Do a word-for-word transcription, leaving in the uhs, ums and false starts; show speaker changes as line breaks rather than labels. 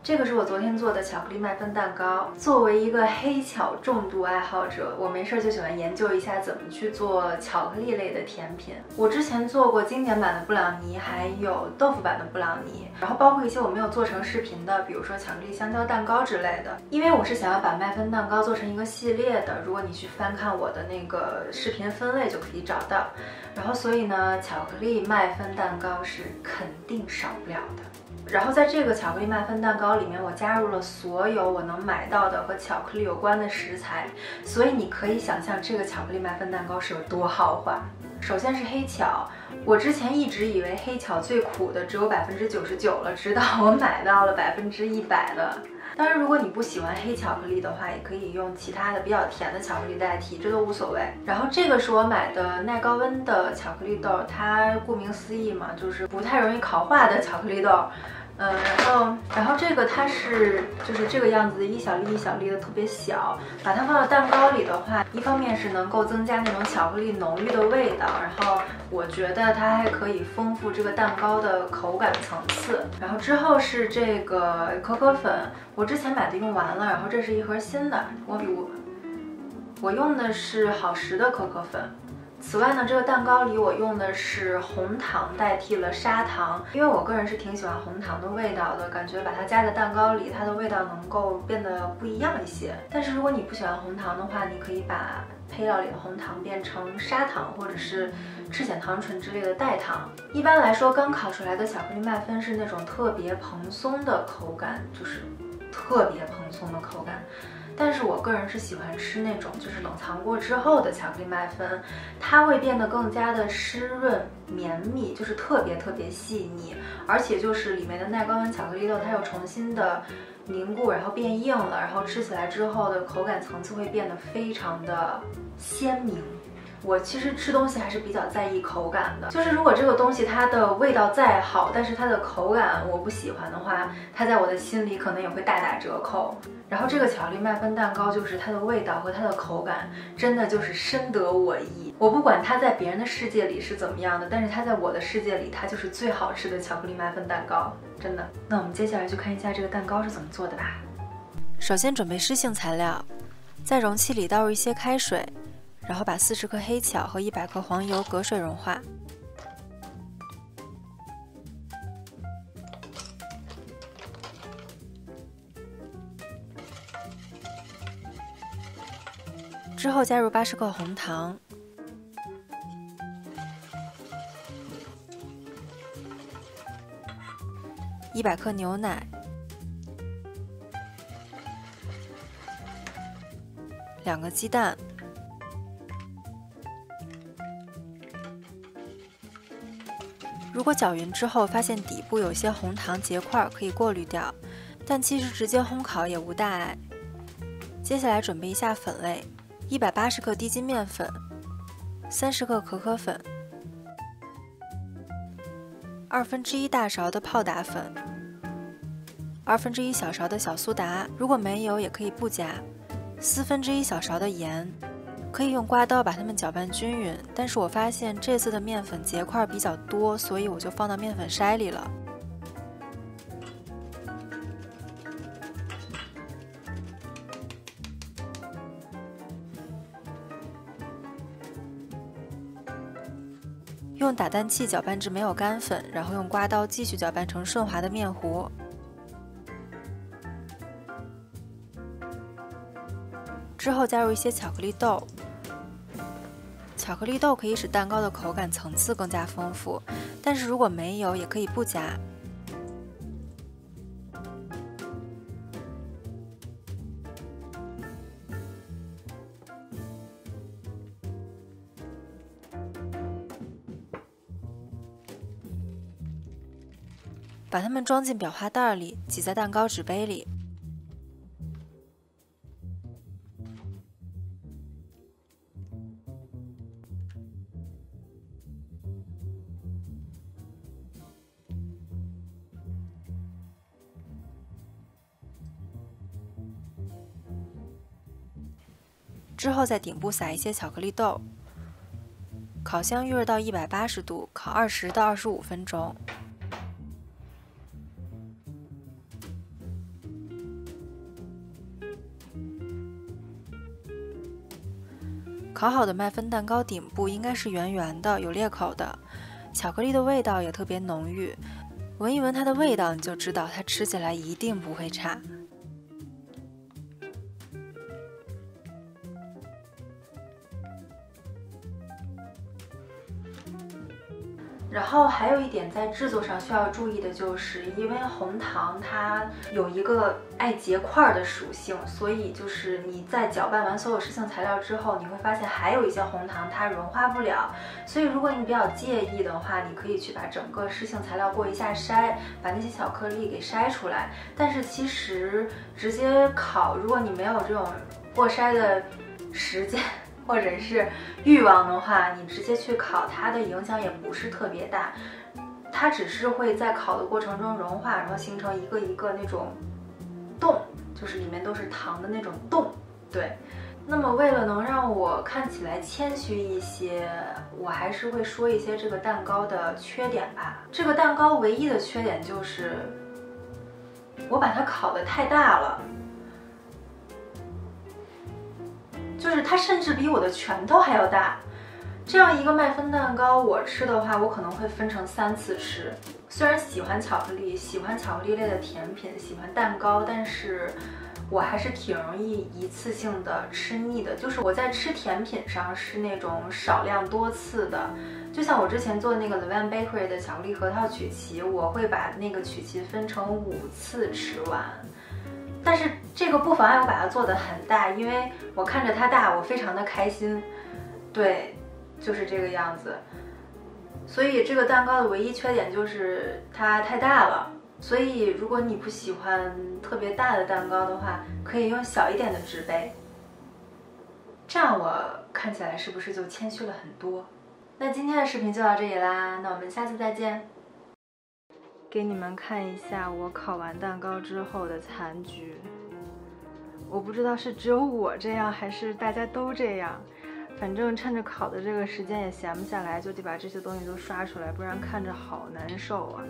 这个是我昨天做的巧克力麦芬蛋糕。作为一个黑巧重度爱好者，我没事就喜欢研究一下怎么去做巧克力类的甜品。我之前做过经典版的布朗尼，还有豆腐版的布朗尼，然后包括一些我没有做成视频的，比如说巧克力香蕉蛋糕之类的。因为我是想要把麦芬蛋糕做成一个系列的，如果你去翻看我的那个视频分类就可以找到。然后所以呢，巧克力麦芬蛋糕是肯定少不了的。然后在这个巧克力麦芬蛋糕里面，我加入了所有我能买到的和巧克力有关的食材，所以你可以想象这个巧克力麦芬蛋糕是有多豪华。首先是黑巧，我之前一直以为黑巧最苦的只有百分之九十九了，直到我买到了百分之一百的。当然，如果你不喜欢黑巧克力的话，也可以用其他的比较甜的巧克力代替，这都无所谓。然后这个是我买的耐高温的巧克力豆，它顾名思义嘛，就是不太容易烤化的巧克力豆。嗯，然后，然后这个它是就是这个样子，一小粒一小粒的，特别小。把它放到蛋糕里的话，一方面是能够增加那种巧克力浓郁的味道，然后我觉得它还可以丰富这个蛋糕的口感层次。然后之后是这个可可粉，我之前买的用完了，然后这是一盒新的，我比我我用的是好时的可可粉。此外呢，这个蛋糕里我用的是红糖代替了砂糖，因为我个人是挺喜欢红糖的味道的，感觉把它加在蛋糕里，它的味道能够变得不一样一些。但是如果你不喜欢红糖的话，你可以把配料里的红糖变成砂糖或者是赤藓糖醇之类的代糖。一般来说，刚烤出来的巧克力麦芬是那种特别蓬松的口感，就是特别蓬松的口感。但是我个人是喜欢吃那种就是冷藏过之后的巧克力麦芬，它会变得更加的湿润绵密，就是特别特别细腻，而且就是里面的耐高温巧克力豆它又重新的凝固，然后变硬了，然后吃起来之后的口感层次会变得非常的鲜明。我其实吃东西还是比较在意口感的，就是如果这个东西它的味道再好，但是它的口感我不喜欢的话，它在我的心里可能也会大打折扣。然后这个巧克力麦芬蛋糕就是它的味道和它的口感真的就是深得我意。我不管它在别人的世界里是怎么样的，但是它在我的世界里，它就是最好吃的巧克力麦芬蛋糕，真的。那我们接下来就看一下这个蛋糕是怎么做的吧。
首先准备湿性材料，在容器里倒入一些开水，然后把四十克黑巧和一百克黄油隔水融化。之后加入八十克红糖，一百克牛奶，两个鸡蛋。如果搅匀之后发现底部有些红糖结块，可以过滤掉，但其实直接烘烤也无大碍。接下来准备一下粉类，一百八十克低筋面粉，三十克可可粉，二分之一大勺的泡打粉，二分之一小勺的小苏打，如果没有也可以不加，四分之一小勺的盐。可以用刮刀把它们搅拌均匀，但是我发现这次的面粉结块比较多，所以我就放到面粉筛里了。用打蛋器搅拌至没有干粉，然后用刮刀继续搅拌成顺滑的面糊。之后加入一些巧克力豆。巧克力豆可以使蛋糕的口感层次更加丰富，但是如果没有也可以不加。把它们装进裱花袋里，挤在蛋糕纸杯里。之后在顶部撒一些巧克力豆，烤箱预热到一百八十度，烤二十到二十五分钟。 烤好的麦芬蛋糕顶部应该是圆圆的，有裂口的，巧克力的味道也特别浓郁，闻一闻它的味道，你就知道它吃起来一定不会差。
然后还有一点在制作上需要注意的就是，因为红糖它有一个爱结块的属性，所以就是你在搅拌完所有湿性材料之后，你会发现还有一些红糖它融化不了。所以如果你比较介意的话，你可以去把整个湿性材料过一下筛，把那些巧克力给筛出来。但是其实直接烤，如果你没有这种过筛的时间或者是欲望的话，你直接去烤，它的影响也不是特别大，它只是会在烤的过程中融化，然后形成一个一个那种洞，就是里面都是糖的那种洞。对，那么为了能让我看起来谦虚一些，我还是会说一些这个蛋糕的缺点吧。这个蛋糕唯一的缺点就是我把它烤得太大了。就是它甚至比我的拳头还要大，这样一个麦芬蛋糕，我吃的话，我可能会分成三次吃。虽然喜欢巧克力，喜欢巧克力类的甜品，喜欢蛋糕，但是我还是挺容易一次性的吃腻的。就是我在吃甜品上是那种少量多次的，就像我之前做的那个 Levain Bakery 的巧克力核桃曲奇，我会把那个曲奇分成五次吃完。但是这个不妨碍我把它做得很大，因为我看着它大，我非常的开心。对，就是这个样子。所以这个蛋糕的唯一缺点就是它太大了。所以如果你不喜欢特别大的蛋糕的话，可以用小一点的纸杯。这样我看起来是不是就谦虚了很多？那今天的视频就到这里啦，那我们下次再见。给你们看一下我烤完蛋糕之后的残局。我不知道是只有我这样，还是大家都这样。反正趁着烤的这个时间也闲不下来，就得把这些东西都刷出来，不然看着好难受啊。